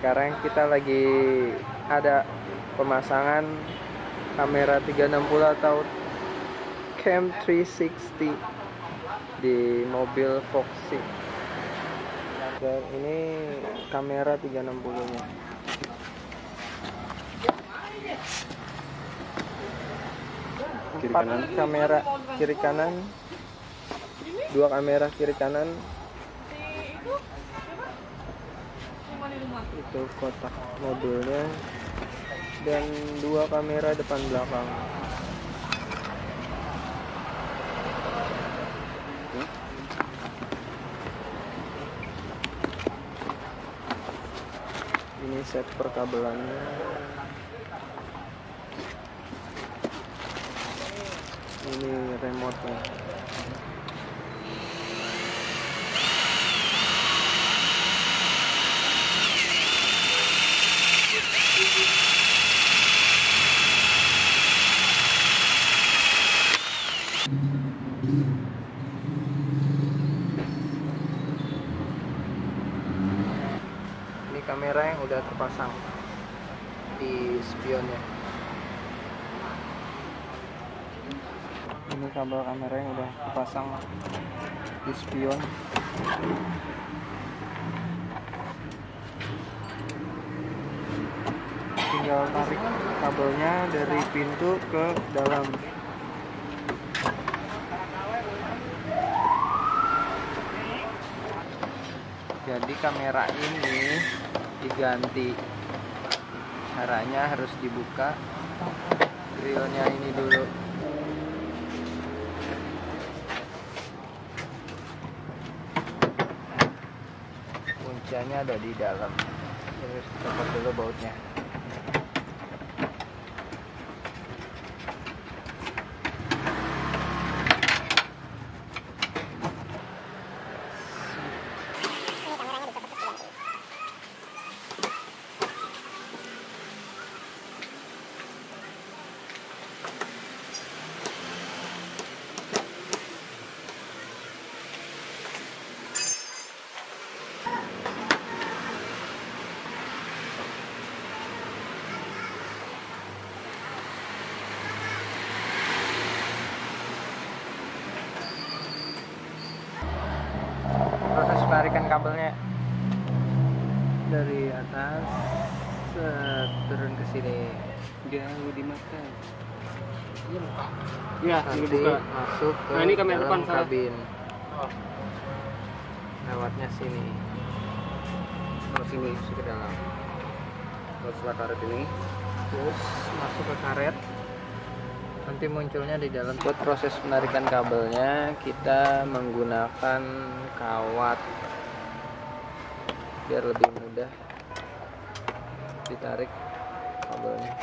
Sekarang kita lagi ada pemasangan kamera 360 atau Cam 360 di mobil Foxy. Dan ini kamera 360-nya. Kiri kanan. Kamera kiri kanan. 2 kamera kiri kanan. Itu kotak mobilnya dan 2 kamera depan belakang. Ini set perkabelannya. Ini remote-nya. Ini kamera yang udah terpasang di spionnya. Ini kabel kamera yang udah terpasang di spion. Tinggal tarik kabelnya dari pintu ke dalam. Jadi kamera ini diganti. Caranya harus dibuka grillnya ini dulu. Kuncinya ada di dalam. Terus copot dulu bautnya. Proses penarikan kabelnya dari atas turun ke sini. Dia dimakan. Ya, nanti masuk ke ini kamera dalam depan kabin. Lewatnya sini. Terus sini Masuk ke dalam. terus setelah karet ini. Terus masuk ke karet. Nanti munculnya di dalam. Buat proses penarikan kabelnya kita menggunakan kawat biar lebih mudah ditarik kabelnya.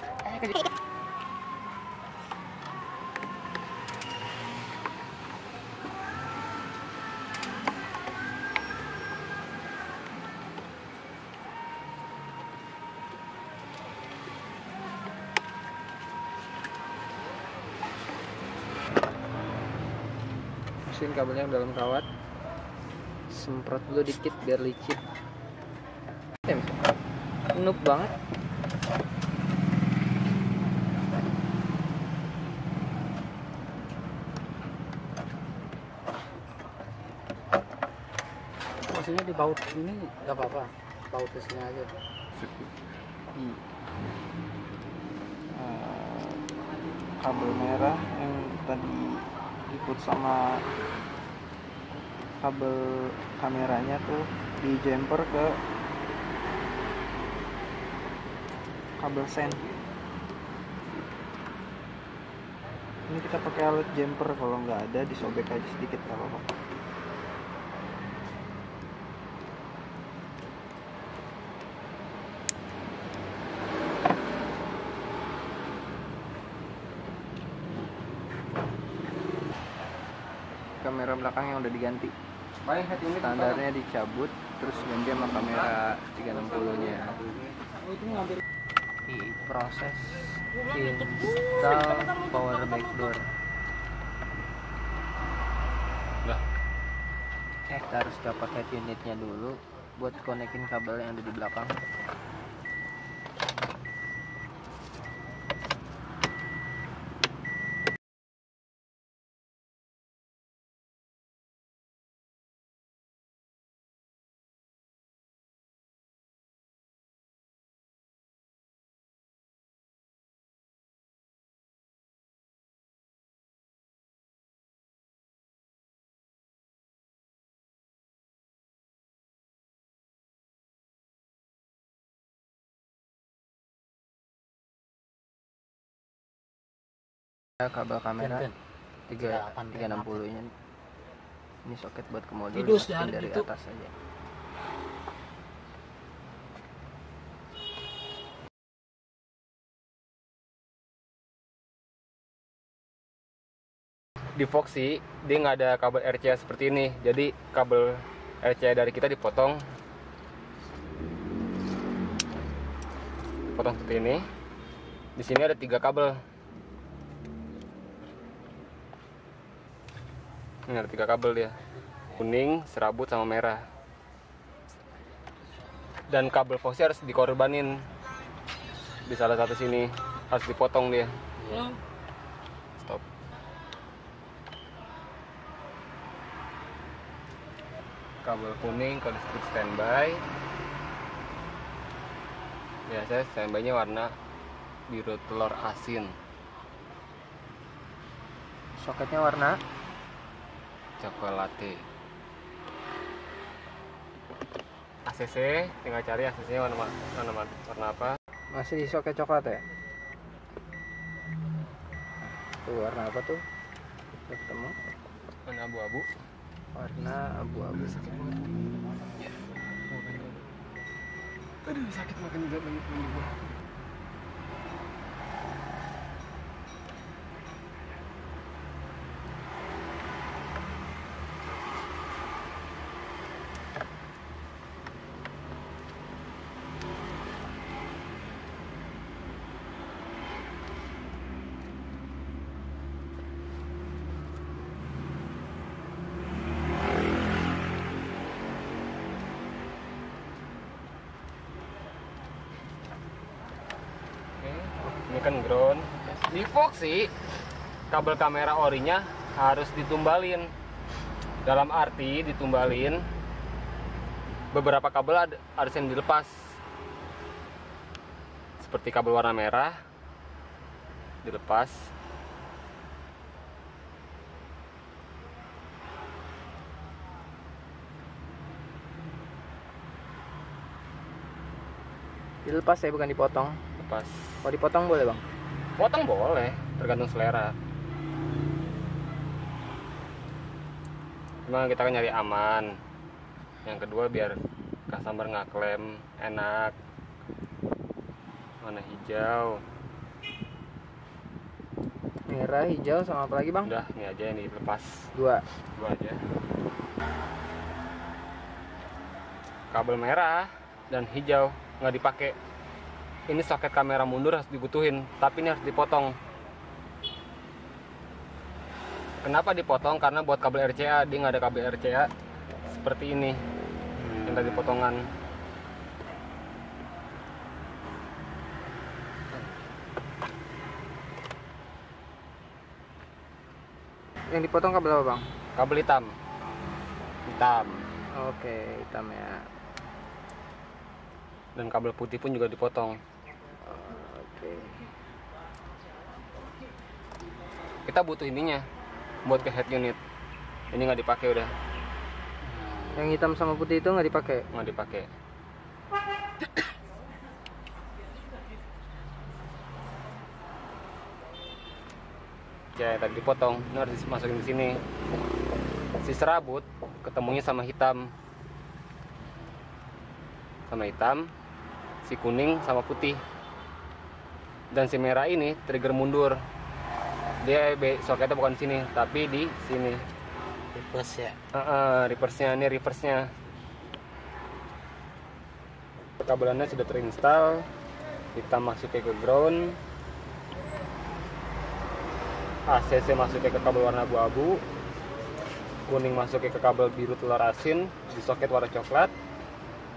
Masukin kabelnya ke dalam kawat, semprot dulu dikit biar licin. Noob banget. Maksudnya di baut ini nggak apa-apa, baut di sini aja. Kabel merah yang tadi ikut sama kabel kameranya tuh di jumper ke kabel sen. Ini kita pakai alat jumper, kalau nggak ada disobek aja sedikit nggak apa-apa. Kamera belakang yang udah diganti, standarnya dicabut terus ganti sama kamera 360-nya. Di proses install power backdoor. Kita harus dapat head unitnya dulu. buat konekin kabel yang ada di belakang. Kabel kamera 360 nya ini soket buat ke modul, masukin dari atas aja. Di Foxy dia nggak ada kabel RCA seperti ini, jadi kabel RCA dari kita dipotong seperti ini. Di sini ada 3 kabel. Ini ada 3 kabel dia, kuning, serabut, sama merah. Dan kabel Foxy harus dikorbanin di salah satu sini, harus dipotong dia. Stop. Kabel kuning ke listrik standby. Biasanya standby-nya warna biru telur asin. Soketnya warna coklat. ACC, tinggal cari ACC-nya warna apa. Masih di soket coklat ya? Tuh warna apa tuh? Udah ketemu? Warna abu-abu. Warna abu-abu. Sakit banget. Ya. Aduh, sakit makan juga lagi. Ini kan ground. Di Foxy kabel kamera orinya harus ditumbalin. Dalam arti ditumbalin, beberapa kabel harus yang dilepas. Seperti kabel warna merah dilepas. Dilepas ya, bukan dipotong. Lepas. Kalau dipotong boleh bang? Potong boleh, tergantung selera. Cuma kita kan nyari aman. Yang kedua biar customer nggak klaim, enak. Warna hijau, merah, hijau, sama apa lagi bang? Udah, ini aja yang dilepas. Dua aja. Kabel merah dan hijau nggak dipakai. Ini soket kamera mundur harus dibutuhin, tapi ini harus dipotong. Kenapa dipotong? Karena buat kabel RCA, dia nggak ada kabel RCA seperti ini yang tadi potongan. Yang dipotong kabel apa bang? Kabel hitam. Oke, hitam ya. Dan kabel putih pun juga dipotong. Oke. Kita butuh ininya buat ke head unit. Ini nggak dipakai udah. Yang hitam sama putih itu nggak dipakai? Nggak dipakai. Ya tadi dipotong, ini harus dimasukin di sini. Si serabut ketemunya sama hitam, si kuning sama putih. Dan si merah ini trigger mundur. Dia soketnya bukan di sini, tapi di sini. Reverse ya? Reverse-nya, ini reverse-nya. Kabelannya sudah terinstall. Kita masukin ke ground. ACC masuknya ke kabel warna abu-abu, kuning masuknya ke kabel biru telur asin di soket warna coklat,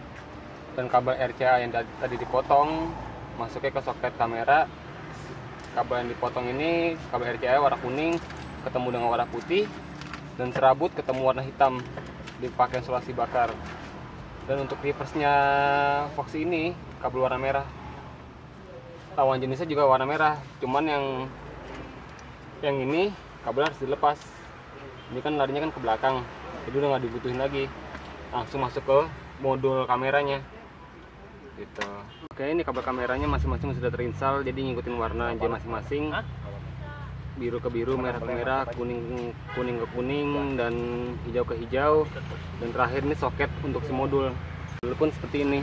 dan kabel RCA yang tadi dipotong masuknya ke soket kamera. Kabel yang dipotong ini kabel RCA warna kuning ketemu dengan warna putih, dan serabut ketemu warna hitam dipakai isolasi bakar. Dan untuk reverse-nya Foxy ini kabel warna merah, lawan jenisnya juga warna merah, cuman yang ini kabel harus dilepas. Ini kan larinya kan ke belakang, jadi udah nggak dibutuhin lagi, langsung masuk ke modul kameranya gitu. Oke, ini kabel kameranya masing-masing sudah terinstall, jadi ngikutin warna aja masing-masing, biru ke biru, merah ke merah, kuning ke kuning, dan hijau ke hijau. Dan terakhir ini soket untuk si modul pun seperti ini.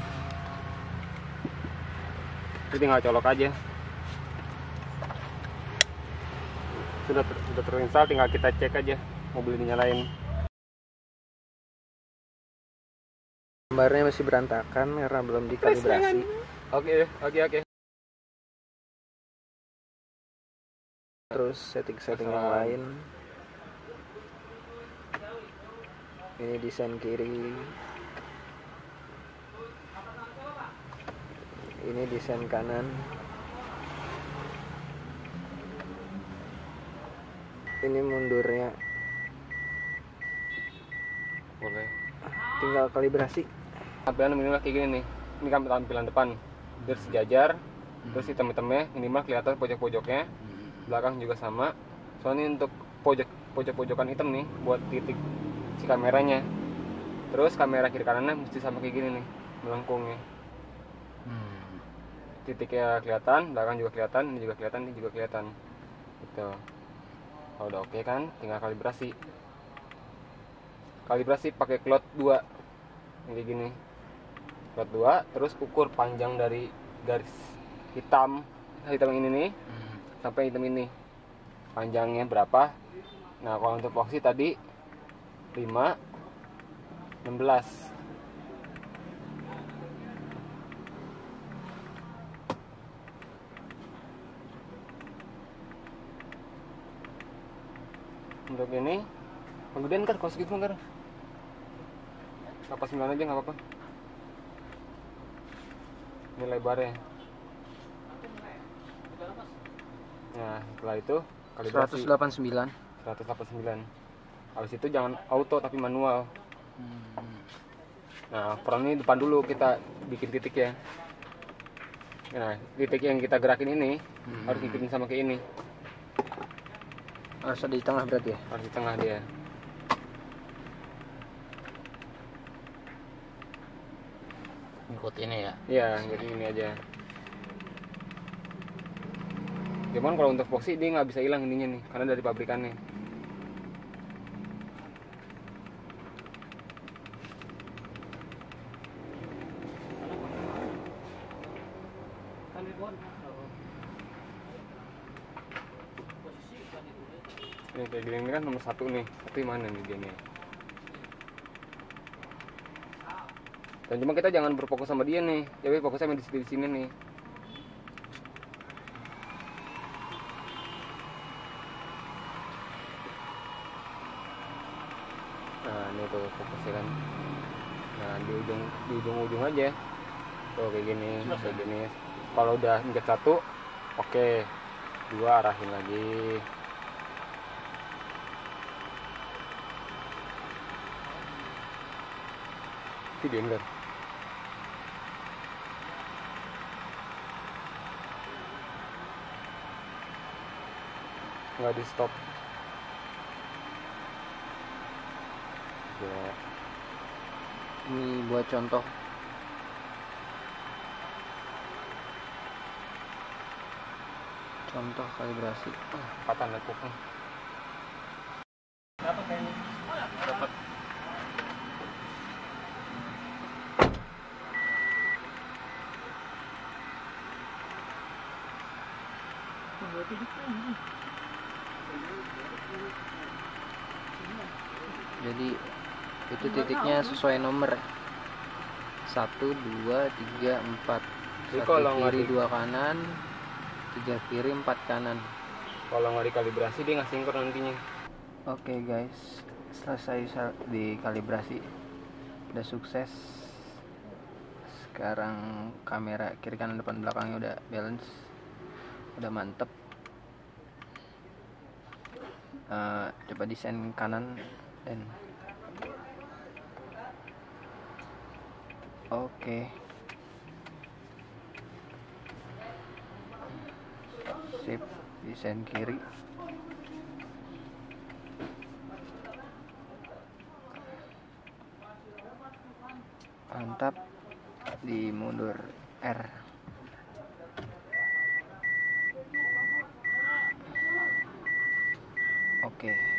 Jadi tinggal colok aja. Sudah terinstall, tinggal kita cek aja mobil dinyalain. Gambarnya masih berantakan karena belum dikalibrasi. Oke. Terus setting yang lain. Ini desain kiri. Ini desain kanan. Ini mundurnya. Boleh. Tinggal kalibrasi. Tampilan minimal kayak gini nih. Ini kan tampilan depan, biar sejajar. Terus hitam-hitamnya minimal kelihatan pojok-pojoknya. Belakang juga sama. Soalnya untuk pojok-pojokan hitam nih buat titik si kameranya. Terus kamera kiri kanannya mesti sama kayak gini nih, melengkungnya. Titiknya kelihatan, belakang juga kelihatan, ini juga kelihatan, ini juga kelihatan. Gitu. Kalau udah oke kan, tinggal kalibrasi. Kalibrasi pakai cloud 2. Yang kayak gini. Cloud 2, terus ukur panjang dari garis hitam yang ini nih sampai hitam ini. Panjangnya berapa? Nah, kalau untuk Foxy tadi 5 16. Untuk ini kemudian kan kalau segitu kan apa 9 aja nggak apa-apa. Ini lebarnya. Nah, setelah itu kalibrasi 189. 189. Habis itu jangan auto tapi manual. Nah, front ini depan dulu kita bikin titik ya. Nah, titik yang kita gerakin ini harus ikutin sama kayak ini. Harus ada di tengah berarti ya? Harus di tengah dia. Ikut ini ya? Iya, jadi ini aja. Cuman kalau untuk Foxy dia nggak bisa hilang ininya nih, karena dari pabrikannya. Ini kayak gini kan nomor 1 nih, tapi mana nih dia nih? Dan cuma kita jangan berfokus sama dia nih, jadi fokusnya sama di sini nih. Nah, ini tuh fokusnya kan. Nah, di ujung aja. Tuh kayak gini, kayak gini. Kalau udah injek 1, oke. 2 arahin lagi. Videoin kan. Nggak di stop. Ya. Ini buat contoh. Contoh kalibrasi. Patah lekuknya. Dapat kayaknya. Dapat. Jadi itu titiknya sesuai nomor 1, 2, 3, 4. Jadi 1 kalau kiri, nggak 2 kanan, 3 kiri, 4 kanan. Kalau nggak dikalibrasi dia nggak sinkron nantinya. Oke guys, selesai dikalibrasi, udah sukses. Sekarang kamera kiri kanan depan belakangnya udah balance, udah mantep. Coba desain kanan dan oke. Sip, desain kiri. Mantap. Di mundur R. Oke.